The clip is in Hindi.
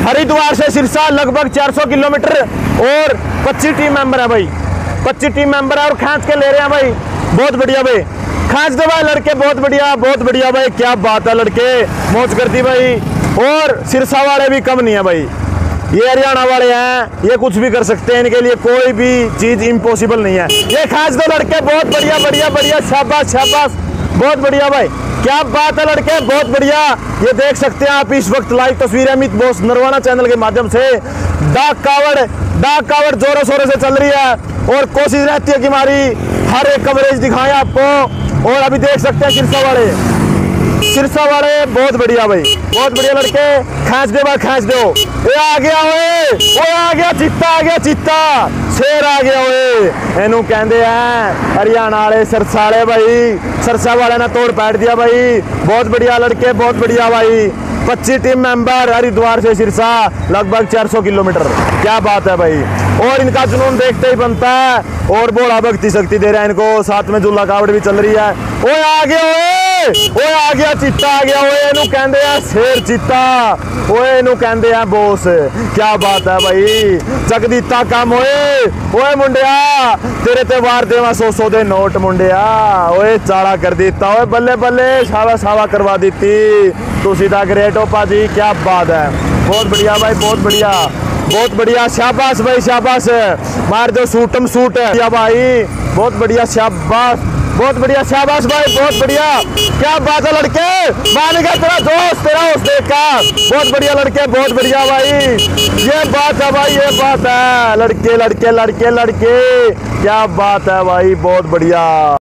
हरिद्वार से सिरसा लगभग 400 किलोमीटर और 25 टीम मेंबर है भाई, 25 टीम मेंबर है और खींच के ले रहे हैं भाई। बहुत बढ़िया भाई, खींच दो भाई लड़के, बहुत बढ़िया भाई, क्या बात है लड़के, मौज कर दी भाई। और सिरसा वाले भी कम नहीं है भाई, ये हरियाणा वाले हैं, ये कुछ भी कर सकते हैं, इनके लिए कोई भी चीज इम्पॉसिबल नहीं है। ये खींच दो लड़के, बहुत बढ़िया, शाबाश, बहुत बढ़िया भाई, क्या बात है लड़के, बहुत बढ़िया। ये देख सकते हैं आप इस वक्त लाइव तस्वीरें अमित बॉस नरवाना चैनल के माध्यम से। डाक कावड़ जोरों शोरों से चल रही है और कोशिश रहती है कि हमारी हर एक कवरेज दिखाएं आपको। और अभी देख सकते हैं सिरसा वाले बहुत बढ़िया भाई, बहुत बढ़िया लड़के, खींच दो भाई, खींच दो। ये आ गया ओए, आ गया चित्ता, शेर आ गया ओए, इनू कहते हैं हरियाणा वाले सरसाले भाई, सरसा वाले ने तोड़ पैट दिया भाई। बहुत बढ़िया लड़के, बहुत बढ़िया भाई, 25 टीम मेंबर, हरिद्वार से सिरसा लगभग 400 किलोमीटर, क्या बात है भाई। और इनका जुनून देखते ही बनता है और बोला भक्ति शक्ति दे रहा है इनको, साथ में झूला कावड़ भी चल रही है। ओए आ गया ओए आ गया चित्ता, आ गया ओए, इनू कहते हैं शेर चित्ता, ओए इनू कहते हैं बॉस, क्या बात है भाई, चक दीता काम ओए मुंडिया, तेरे ते वार देवा 100 दे नोट मुंडिया, ओए चाड़ा कर दीता, ओए बल्ले शावा करवा दीती तू सीधा ग्रेट ओपा जी, क्या बात है, बहुत बढ़िया भाई, बहुत बढ़िया, शाबाश भाई शाबाश, मार दो सूटम सूट है भाई, बहुत बढ़िया, शाबाश, बहुत बढ़िया, शाबाश भाई, बहुत बढ़िया, क्या बात है लड़के, मान गया तेरा दोस्त, तेरा उस देखा, बहुत बढ़िया लड़के, बहुत बढ़िया भाई, ये बात है भाई, ये बात है लड़के, क्या बात है भाई, बहुत बढ़िया।